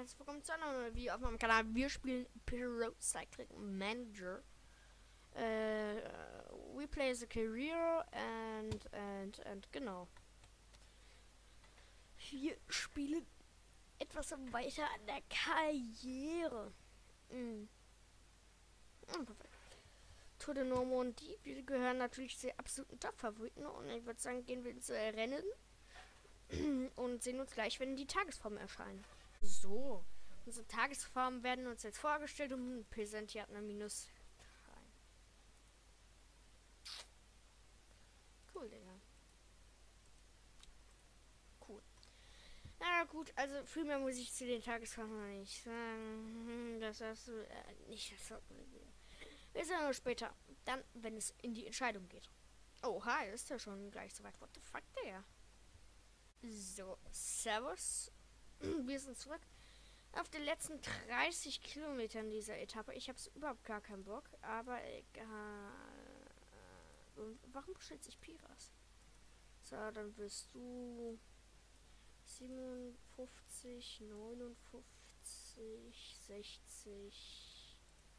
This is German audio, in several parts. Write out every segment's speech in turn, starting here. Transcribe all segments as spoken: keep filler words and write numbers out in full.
herzlich willkommen zu einer neuen Video auf meinem Kanal. Wir spielen Pro Cycling Manager. Äh, we play as a career and, and, and, genau. Wir spielen etwas weiter an der Karriere. Mm. Mm, perfekt. Tour de Normandie, wir gehören natürlich zu den absoluten Top-Favoriten und ich würde sagen, gehen wir ins Rennen und sehen uns gleich, wenn die Tagesformen erscheinen. So, unsere Tagesformen werden uns jetzt vorgestellt und präsentiert eine Minus. Cool, Digga. Cool. Na gut, also viel mehr muss ich zu den Tagesformen noch nicht sagen. Das hast du äh, nicht. Das hat wir sehen uns später. Dann, wenn es in die Entscheidung geht. Oh, hi, ist ja schon gleich soweit. What the fuck, Digga? So, servus. Wir sind zurück. Auf den letzten dreißig Kilometern dieser Etappe. Ich habe überhaupt gar keinen Bock, aber egal. Und warum bestellt sich Piras? So, dann wirst du siebenundfünfzig, neunundfünfzig, sechzig,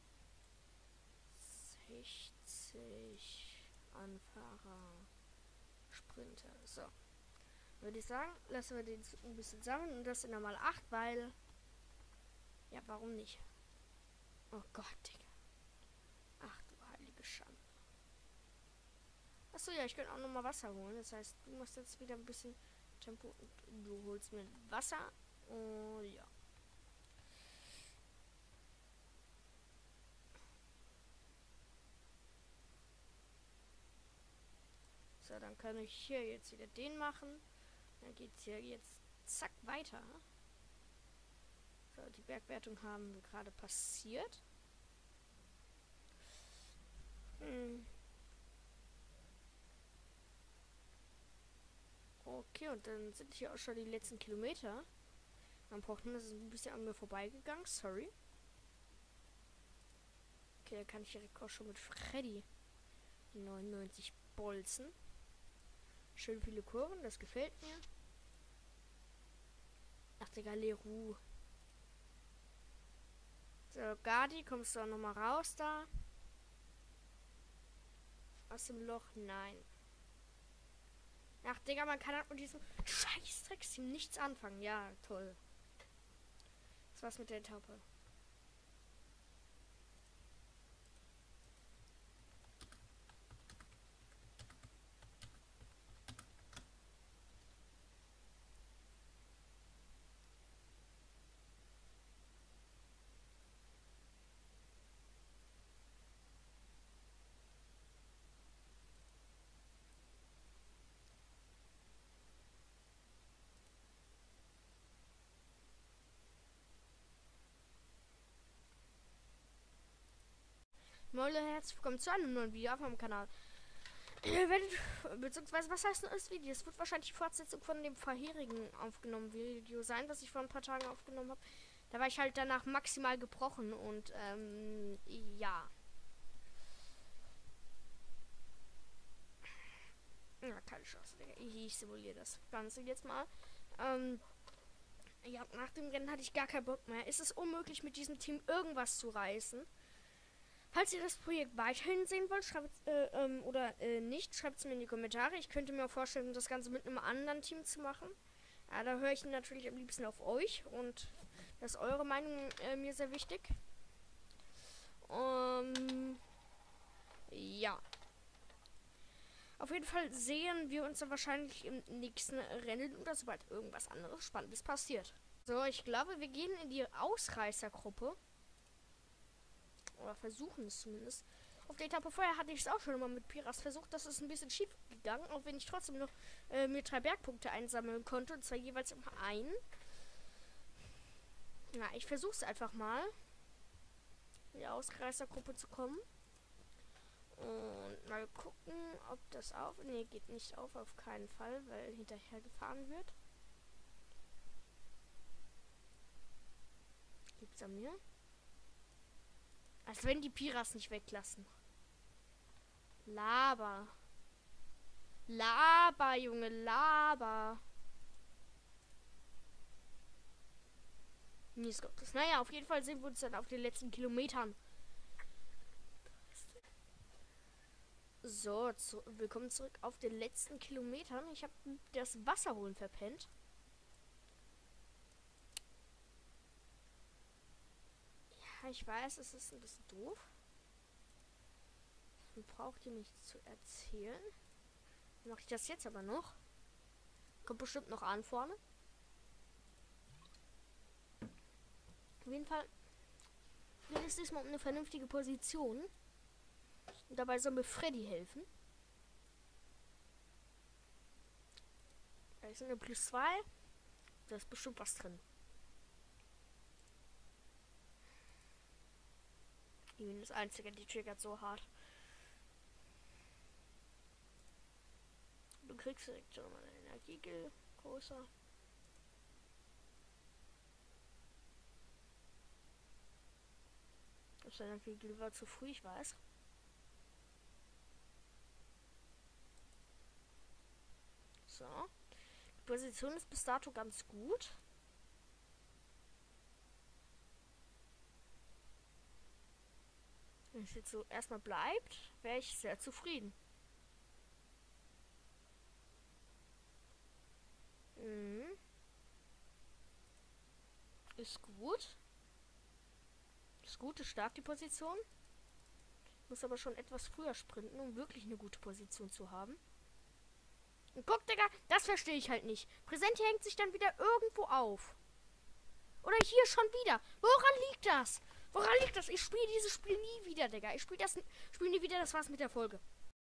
sechzig Anfahrer, Sprinter. So, würde ich sagen, lassen wir den ein bisschen sammeln und das in normal acht, weil ja, warum nicht? Oh Gott, Digga. Ach du heilige Schande. Achso, ja, ich könnte auch nochmal Wasser holen. Das heißt, du machst jetzt wieder ein bisschen Tempo und du holst mir Wasser. Oh ja. So, dann kann ich hier jetzt wieder den machen. Dann geht's hier jetzt zack weiter. So, die Bergwertung haben wir gerade passiert. Hm. Okay, und dann sind hier auch schon die letzten Kilometer. Man braucht nur, das ist ein bisschen an mir vorbeigegangen, sorry. Okay, dann kann ich direkt auch schon mit Freddy die neunundneunzig bolzen. Schön viele Kurven, das gefällt mir. Ach, Digga, Leroux. So, Gardi, kommst du auch nochmal raus da? Aus dem Loch? Nein. Ach, Digga, man kann halt mit diesem Scheiß-Drecksteam nichts anfangen. Ja, toll. Das war's mit der Etappe. Moin Leute, herzlich willkommen zu einem neuen Video auf meinem Kanal. Ihr werdet, beziehungsweise, was heißt neues Video? Es wird wahrscheinlich die Fortsetzung von dem vorherigen aufgenommenen Video sein, was ich vor ein paar Tagen aufgenommen habe. Da war ich halt danach maximal gebrochen und, ähm, ja. Ja, keine Chance, Digga. Ich, ich simuliere das Ganze jetzt mal. Ähm, ja, nach dem Rennen hatte ich gar keinen Bock mehr. Ist es unmöglich, mit diesem Team irgendwas zu reißen? Falls ihr das Projekt weiterhin sehen wollt, schreibt äh, ähm, oder äh, nicht, schreibt es mir in die Kommentare. Ich könnte mir auch vorstellen, das Ganze mit einem anderen Team zu machen. Ja, da höre ich natürlich am liebsten auf euch und das ist eure Meinung äh, mir sehr wichtig. Um, ja. Auf jeden Fall sehen wir uns dann wahrscheinlich im nächsten Rennen oder sobald irgendwas anderes Spannendes passiert. So, ich glaube, wir gehen in die Ausreißergruppe. Oder versuchen es zumindest. Auf der Etappe vorher hatte ich es auch schon mal mit Piras versucht. Das ist ein bisschen schief gegangen, auch wenn ich trotzdem noch äh, mir drei Bergpunkte einsammeln konnte. Und zwar jeweils immer einen. Na, ich versuche es einfach mal. In die Ausreißergruppe zu kommen. Und mal gucken, ob das auf... Ne, geht nicht auf, auf keinen Fall, weil hinterher gefahren wird. Gibt's an mir? Als wenn die Piras nicht weglassen. Laber. Laber, Junge, Laber. Mies Gottes. Naja, auf jeden Fall sehen wir uns dann auf den letzten Kilometern. So, zu, willkommen zurück auf den letzten Kilometern. Ich habe das Wasser holen verpennt. Ja, ich weiß, es ist ein bisschen doof. Dann braucht ihr mich zu erzählen. Dann mache ich das jetzt aber noch. Kommt bestimmt noch an vorne. Auf jeden Fall geht es diesmal um eine vernünftige Position. Und dabei soll mir Freddy helfen. Da ist eine plus zwei. Da ist bestimmt was drin. Ich bin das Einzige, die triggert so hart. Du kriegst direkt schon mal einen Energiegel. Großer. Das Energiegel war zu früh, ich weiß. So. Die Position ist bis dato ganz gut. Wenn es jetzt so erstmal bleibt, wäre ich sehr zufrieden. Mhm. Ist gut. Ist gut, ist stark die Position. Muss aber schon etwas früher sprinten, um wirklich eine gute Position zu haben. Und guck, Digga, das verstehe ich halt nicht. Präsent hängt sich dann wieder irgendwo auf. Oder hier schon wieder. Woran liegt das? Woran liegt das? Ich spiele dieses Spiel nie wieder, Digga. Ich spiele das spiele nie wieder, das war's mit der Folge.